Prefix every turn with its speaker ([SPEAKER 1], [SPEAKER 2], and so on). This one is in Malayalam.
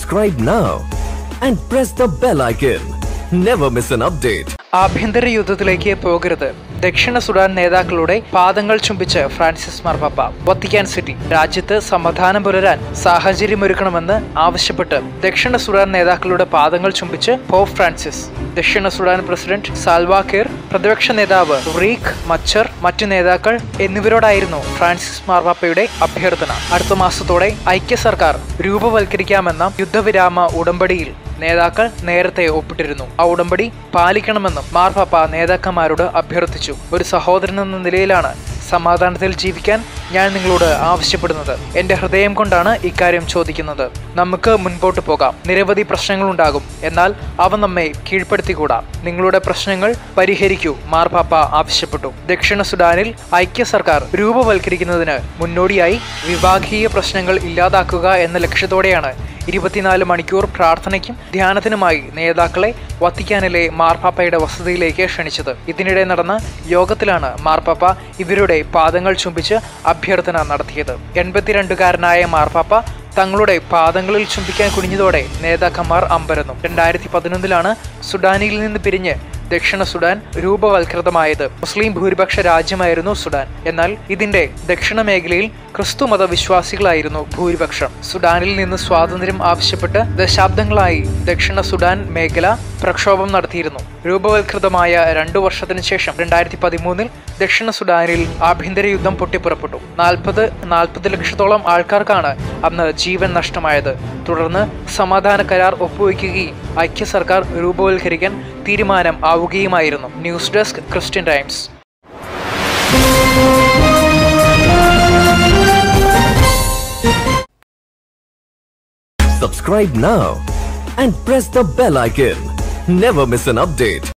[SPEAKER 1] Subscribe now and press the bell icon. Never miss an update.
[SPEAKER 2] ആഭ്യന്തര യുദ്ധത്തിലേക്ക് പോകരുത്. ദക്ഷിണ സുഡാൻ നേതാക്കളുടെ പാദങ്ങൾ ചുംബിച്ച് ഫ്രാൻസിസ് മാർപ്പാപ്പ. Vatican city. രാജ്യത്ത് സമാധാനം പുലരാൻ സാഹചര്യമൊരുക്കണമെന്ന് ആവശ്യപ്പെട്ട് ദക്ഷിണ സുഡാൻ നേതാക്കളുടെ പാദങ്ങൾ ചുംബിച്ച് പോപ്പ് ഫ്രാൻസിസ്. ദക്ഷിണ സുഡാൻ പ്രസിഡന്റ് സാൽവാ കിർ, പ്രതിപക്ഷ നേതാവ് റീഖ് മച്ചർ, മറ്റു നേതാക്കൾ എന്നിവരോടായിരുന്നു ഫ്രാൻസിസ് മാർപ്പാപ്പയുടെ അഭ്യർത്ഥന. അടുത്ത മാസത്തോടെ ഐക്യ സർക്കാർ രൂപവൽക്കരിക്കാമെന്ന യുദ്ധവിരാമ ഉടമ്പടിയിൽ നേതാക്കൾ നേരത്തെ ഒപ്പിട്ടിരുന്നു. ആ ഉടമ്പടി പാലിക്കണമെന്നും മാർപ്പാപ്പ നേതാക്കന്മാരോട് അഭ്യർത്ഥിച്ചു. ഒരു സഹോദരൻ എന്ന നിലയിലാണ് സമാധാനത്തിൽ ജീവിക്കാൻ ഞാൻ നിങ്ങളോട് ആവശ്യപ്പെടുന്നത്. എന്റെ ഹൃദയം കൊണ്ടാണ് ഇക്കാര്യം ചോദിക്കുന്നത്. നമുക്ക് മുൻപോട്ട് പോകാം. നിരവധി പ്രശ്നങ്ങളുണ്ടാകും, എന്നാൽ അവ നമ്മെ കീഴ്പ്പെടുത്തിക്കൂടാ. നിങ്ങളുടെ പ്രശ്നങ്ങൾ പരിഹരിക്കൂ, മാർപ്പാപ്പ ആവശ്യപ്പെട്ടു. ദക്ഷിണ സുഡാനിൽ ഐക്യ സർക്കാർ രൂപവൽക്കരിക്കുന്നതിന് മുന്നോടിയായി വിഭാഗീയ പ്രശ്നങ്ങൾ ഇല്ലാതാക്കുക എന്ന ലക്ഷ്യത്തോടെയാണ് 24 മണിക്കൂർ പ്രാർത്ഥനയ്ക്കും ധ്യാനത്തിനുമായി നേതാക്കളെ വത്തിക്കാനിലെ മാർപ്പാപ്പയുടെ വസതിയിലേക്ക് ക്ഷണിച്ചത്. ഇതിനിടെ നടന്ന യോഗത്തിലാണ് മാർപ്പാപ്പ ഇവരുടെ പാദങ്ങൾ ചുംബിച്ച് അഭ്യർത്ഥന നടത്തിയത്. 82-കാരനായ മാർപ്പാപ്പ തങ്ങളുടെ പാദങ്ങളിൽ ചുംബിക്കാൻ കുനിഞ്ഞതോടെ നേതാക്കന്മാർ അമ്പരന്നു. 2011 സുഡാനിൽ നിന്ന് പിരിഞ്ഞ് ദക്ഷിണ സുഡാൻ രൂപവൽകൃതമായത്. മുസ്ലിം ഭൂരിപക്ഷ രാജ്യമായിരുന്നു സുഡാൻ. എന്നാൽ ഇതിന്റെ ദക്ഷിണ മേഖലയിൽ ക്രിസ്തു മതവിശ്വാസികളായിരുന്നു ഭൂരിപക്ഷം. സുഡാനിൽ നിന്ന് സ്വാതന്ത്ര്യം ആവശ്യപ്പെട്ട് ദശാബ്ദങ്ങളായി ദക്ഷിണ സുഡാൻ മേഖല പ്രക്ഷോഭം നടത്തിയിരുന്നു. രൂപവൽകൃതമായ 2 വർഷത്തിന് ശേഷം 2013 ദക്ഷിണ സുഡാനിൽ ആഭ്യന്തര യുദ്ധം പൊട്ടിപ്പുറപ്പെട്ടു. 40 ലക്ഷത്തോളം ആൾക്കാർക്കാണ് അന്ന് ജീവൻ നഷ്ടമായത്. തുടർന്ന് സമാധാന കരാർ ഒപ്പുവയ്ക്കുകയും ഐക്യ സർക്കാർ രൂപവൽക്കരിക്കാൻ തീരുമാനം ആവുകയുമായിരുന്നു. News desk Christian Times.
[SPEAKER 1] Subscribe now and press the bell icon. Never miss an update.